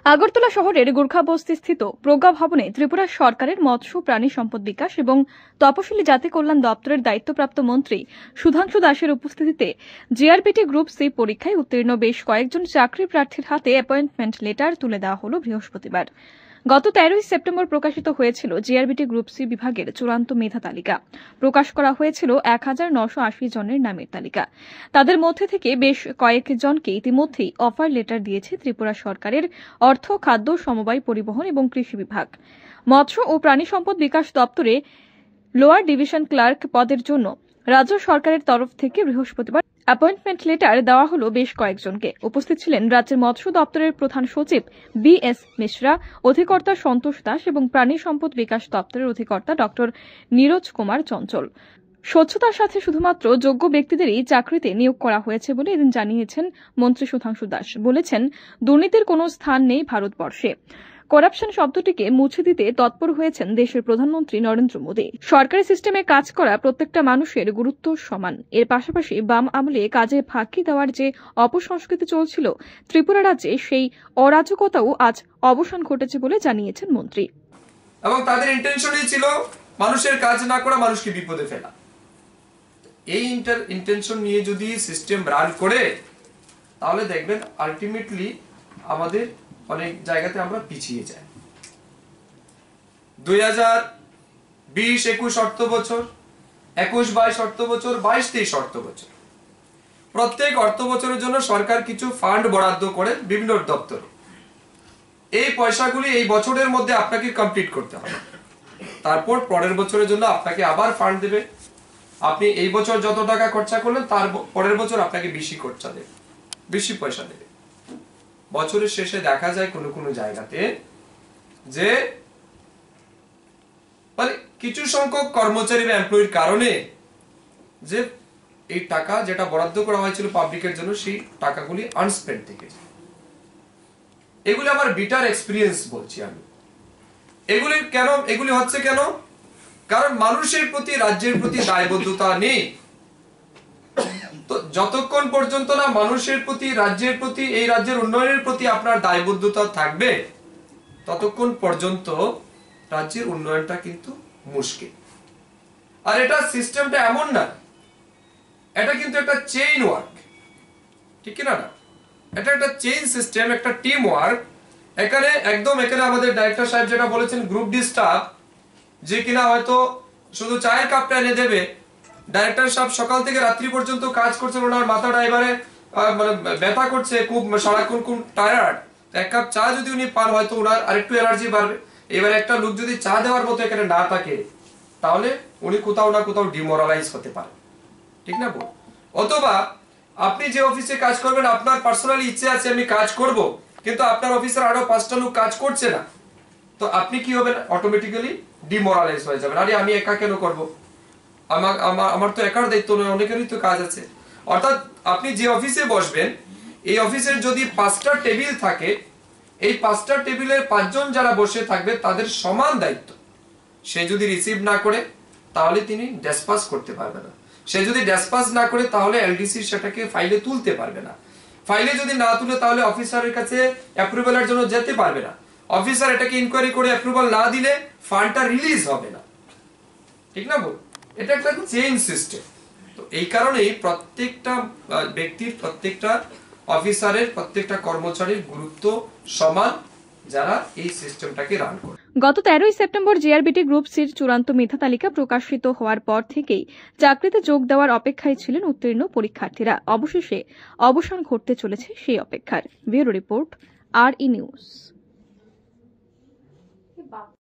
আগরতলা শহরের গোর্খাবস্তি স্থিত প্রজ্ঞা ভবনে ত্রিপুরা সরকারের মৎস্য প্রাণী সম্পদ বিকাশ এবং তপশিলি জাতি কল্যাণ দপ্তরের দায়িত্বপ্রাপ্ত মন্ত্রী সুধাংশু দাসের উপস্থিতিতে জিআরবিটি গ্রুপ সি পরীক্ষায় উত্তীর্ণ বেশ কয়েকজন চাকরি প্রার্থীর হাতে অ্যাপয়েন্টমেন্ট লেটার তুলে দেওয়া হল বৃহস্পতিবার। গত 13 সেপ্টেম্বর প্রকাশিত হয়েছিল জিআরবিটি গ্রুপ সি বিভাগের চূড়ান্ত মেধা তালিকা। প্রকাশ করা হয়েছিল 1980 জনের নামের তালিকা। তাদের মধ্যে থেকে বেশ কয়েকজনকে ইতিমধ্যেই অফার লেটার দিয়েছে ত্রিপুরা সরকারের অর্থ, খাদ্য, সমবায়, পরিবহন এবং কৃষি বিভাগ। মৎস্য ও প্রাণী সম্পদ বিকাশ দপ্তরে লোয়ার ডিভিশন ক্লার্ক পদের জন্য রাজ্য সরকারের তরফ থেকে বৃহস্পতিবার অ্যাপয়েন্টমেন্ট লেটার দেওয়া হল বেশ কয়েকজনকে। উপস্থিত ছিলেন রাজ্যের মৎস্য দপ্তরের প্রধান সচিব BS মিশ্রা, অধিকর্তা সন্তোষ দাস এবং প্রাণী সম্পদ বিকাশ দপ্তরের অধিকর্তা ডক্টর নীরজ কুমার চঞ্চল। স্বচ্ছতার সাথে শুধুমাত্র যোগ্য ব্যক্তিদেরই চাকরিতে নিয়োগ করা হয়েছে বলে এদিন জানিয়েছেন মন্ত্রী সুধাংশু দাস। বলেছেন, দুর্নীতির কোনো স্থান নেই ভারতবর্ষে। করাপশন শব্দটিকে মুছে দিতে তৎপর হয়েছেন দেশের প্রধানমন্ত্রী নরেন্দ্র মোদী। সরকারি সিস্টেমে কাজ করা প্রত্যেকটা মানুষের গুরুত্ব সমান। এর পাশাপাশি বাম আমলে কাজে ফাঁকি দেওয়ার যে অপসংস্কৃতি চলছিল ত্রিপুরা রাজ্যে, সেই অরাজকতাও আজ অবসান ঘটেছে বলে জানিয়েছেন মন্ত্রী। এবং তাদের ইন্টেনশনই ছিল মানুষের কাজ না করা, মানুষকে বিপদে ফেলা। এই ইন্টেনশন নিয়ে যদি সিস্টেম রান করে তাহলে দেখবেন আলটিমেটলি আমাদের অনেক জায়গাতে আমরা পিছিয়ে যাই। 2020-21 অর্থ বছর, 21-22 অর্থ বছর, 22-23 অর্থ বছর, প্রত্যেক অর্থ বছরের জন্য সরকার কিছু ফান্ড বরাদ্দ করে বিভিন্ন দপ্তরে। এই পয়সাগুলি এই বছরের মধ্যে আপনাকে কমপ্লিট করতে হবে। তারপর পরের বছরের জন্য আপনাকে আবার ফান্ড দেবে। আপনি এই বছর যত টাকা খরচা করলেন তার পরের বছর আপনাকে বেশি খরচা দেবে, বেশি পয়সা দেবে। বছরের শেষে দেখা যায় কোনো কোনো জায়গাতে যে মানে কিছু সংখ্যক কর্মচারী বা এমপ্লয়ির কারণে যে এই টাকা যেটা বরাদ্দ করা হয়েছিল পাবলিকের জন্য সেই টাকাগুলি আনস্পেন্ড থেকে যায়। এগুলি আমার বিটার এক্সপিরিয়েন্স বলছি আমি। এগুলি হচ্ছে কেন? কারণ মানুষের প্রতি, রাজ্যের প্রতি দায়বদ্ধতা নেই। তো যতক্ষণ পর্যন্ত না মানুষের প্রতি, রাজ্যের প্রতি, এই রাজ্যের উন্নয়নের প্রতি আপনার দায়বদ্ধতা থাকবে ততক্ষণ পর্যন্ত রাজ্যের উন্নয়নটা কিন্তু মুশকিল। আর এটা সিস্টেমটা এমন না, এটা কিন্তু একটা চেইন ওয়ার্ক, ঠিক না? এটা একটা চেইন সিস্টেম, একটা টিম ওয়ার্ক। এখানে আমাদের ডাইরেক্টর সাহেব যেটা বলেছেন, গ্রুপ ডি স্টাফ যে কিনা হয়তো শুধু চায়ের কাপটা এনে দেবে। ডাইরেক্টর সাহেব সকাল থেকে রাত্রি পর্যন্ত কাজ করছেন, ওনার মাথাটা এবারে মানে ব্যথা করছে, খুব সারাক্ষণ খুব টায়ার্ড। এক কাপ চা যদি উনি পান হয়তো ওনার আরেকটু এনার্জি বাড়বে। এবারে একটা লোক যদি চা দেওয়ার মতো এখানে না থাকে তাহলে উনি কোথাও না কোথাও ডিমোরালাইজ হতে পারে, ঠিক না? অথবা আপনি যে অফিসে কাজ করবেন, আপনার পার্সোনালি ইচ্ছে আছে আমি কাজ করব, কিন্তু আপনার অফিসের আরো 5টা লোক কাজ করছে না, তো আপনি কি হবেন? অটোমেটিক্যালি ডিমোরালাইজ হয়ে যাবেন। আরে আমি একা কেন করব? আমার তো একার দায়িত্ব নয়, অনেকেরই তো কাজ আছে। অর্থাৎ আপনি যে অফিসে বসবেন, এই অফিসের যদি 5টা টেবিল থাকে, এই 5টা টেবিলের 5 জন যারা বসে থাকবে তাদের সমান দায়িত্ব। সে যদি রিসিভ না করে তাহলে তিনি ডেসপাস করতে পারবে না। সে যদি ডেসপাস না করে তাহলে এলডিসি সেটাকে ফাইলে তুলতে পারবে না। ফাইলে যদি না তুলে তাহলে অফিসারের কাছে অ্যাপ্রুভালের জন্য যেতে পারবে না। অফিসার এটাকে ইনকোয়ারি করে অ্যাপ্রুভাল না দিলে ফান্ডটা রিলিজ হবে না, ঠিক না? এটা একটা চেইন সিস্টেম। তো এই কারণেই প্রত্যেকটা ব্যক্তির, প্রত্যেকটা অফিসারের, প্রত্যেকটা কর্মচারীর গুরুত্ব সমান যারা এই সিস্টেমটাকে রান করে। গত 13 সেপ্টেম্বর জিআরবিটি গ্রুপ সির চূড়ান্ত মেধা তালিকা প্রকাশিত হওয়ার পর থেকেই চাকরিতে যোগ দেওয়ার অপেক্ষায় ছিলেন উত্তীর্ণ পরীক্ষার্থীরা। অবশেষে অবসান ঘটতে চলেছে সেই অপেক্ষার। Bureau report, RE news.